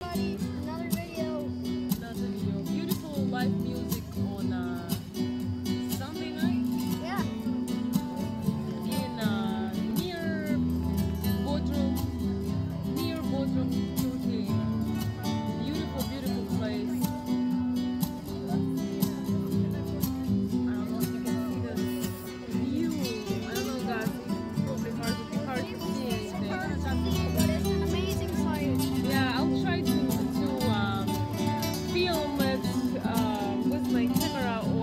everybody. Another video. Another video. Beautiful live music on Sunday night. Yeah. In near Bodrum, Turkey. Beautiful, beautiful place. I don't know if you can see the view. I don't know, guys. It's probably hard to see anything. But it's an amazing sight. Yeah, I'll try to film it with my camera or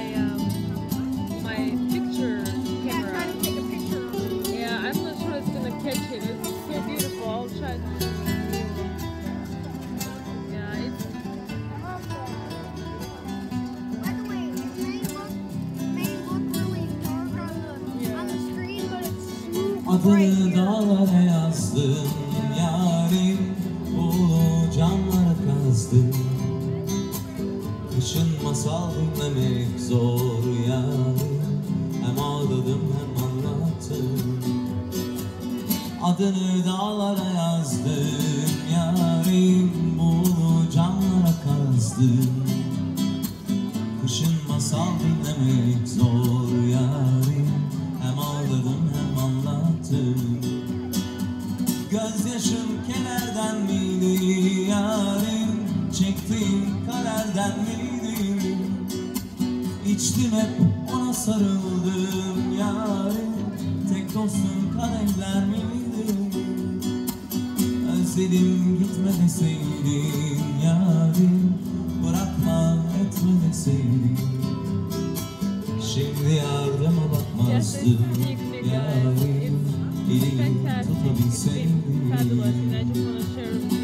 my picture Yeah, camera. try to take a picture of it. Yeah, I'm not sure it's gonna catch it. It's so beautiful. I'll try to show you. Yeah, it's By the way, it may look really dark on the screen, but it's smooth right Adını here. dağlara yazdım yarim, ulu camlara kazdım. Kışın masal dinlemek zor yarim, hem ağladım hem anlattım. Adını dağlara yazdım yarim, ulu camlara kazdım. Kışın masal dinlemek zor yarim, hem ağladım hem anlattım. Gözyaşım kederden miydi yarim, çektiğim kaderden miydi? İçtim hep ona sarıldım yarim, tek dostum kadehler miydi? Özledim gitme deseydin yarim, bırakma etme deseydin. Şimdi yardıma bakmazdım yarim, elini fantastic. It's tutabilseydim. fabulous, and I just want to share